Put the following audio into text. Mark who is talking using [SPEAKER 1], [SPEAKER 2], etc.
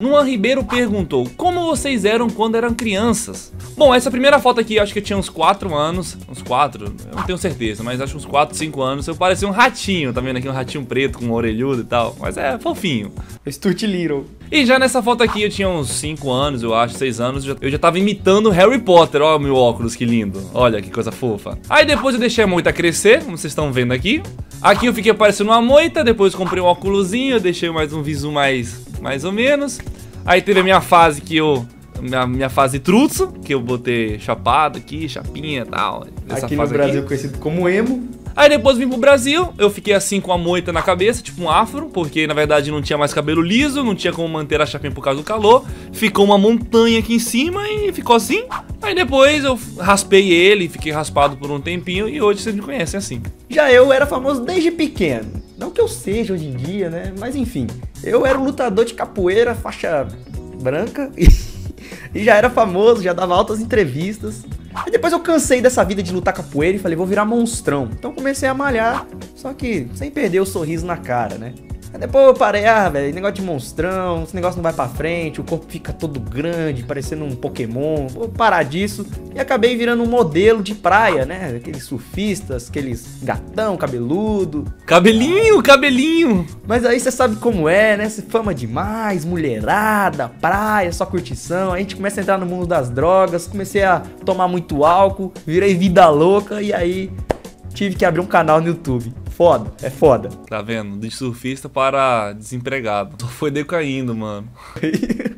[SPEAKER 1] Luan Ribeiro perguntou: como vocês eram quando eram crianças? Bom, essa primeira foto aqui, eu acho que eu tinha uns 4 anos. Uns 4? Eu não tenho certeza, mas acho uns 4, 5 anos. Eu parecia um ratinho, tá vendo aqui? Um ratinho preto com um orelhudo e tal. Mas é fofinho.
[SPEAKER 2] Stuart Little.
[SPEAKER 1] E já nessa foto aqui eu tinha uns 5 anos, eu acho, 6 anos. Eu já tava imitando Harry Potter. Olha o meu óculos, que lindo. Olha que coisa fofa. Aí depois eu deixei a moita crescer, como vocês estão vendo aqui. Aqui eu fiquei parecendo uma moita. Depois eu comprei um óculosinho, eu deixei mais um visu mais ou menos. Aí teve a minha fase que eu... Minha fase trutso, que eu botei chapado aqui, chapinha e tal.
[SPEAKER 2] Aqui no Brasil conhecido como emo.
[SPEAKER 1] Aí depois vim pro Brasil, eu fiquei assim com a moita na cabeça, tipo um afro, porque na verdade não tinha mais cabelo liso, não tinha como manter a chapinha por causa do calor. Ficou uma montanha aqui em cima e ficou assim. Aí depois eu raspei ele, fiquei raspado por um tempinho e hoje vocês me conhecem assim.
[SPEAKER 2] Já eu era famoso desde pequeno. Não que eu seja hoje em dia, né? Mas enfim, eu era um lutador de capoeira, faixa branca e já era famoso, já dava altas entrevistas. Aí depois eu cansei dessa vida de lutar capoeira e falei, vou virar monstrão. Então comecei a malhar, só que sem perder o sorriso na cara, né? Aí depois eu parei, velho, negócio de monstrão, esse negócio não vai pra frente, o corpo fica todo grande, parecendo um Pokémon, vou parar disso. E acabei virando um modelo de praia, né? Aqueles surfistas, aqueles gatão cabeludo.
[SPEAKER 1] Cabelinho!
[SPEAKER 2] Mas aí você sabe como é, né? Você fama demais, mulherada, praia, só curtição. Aí a gente começa a entrar no mundo das drogas, comecei a tomar muito álcool, virei vida louca e aí tive que abrir um canal no YouTube. Foda, é foda.
[SPEAKER 1] Tá vendo? De surfista para desempregado. Foi decaindo, mano.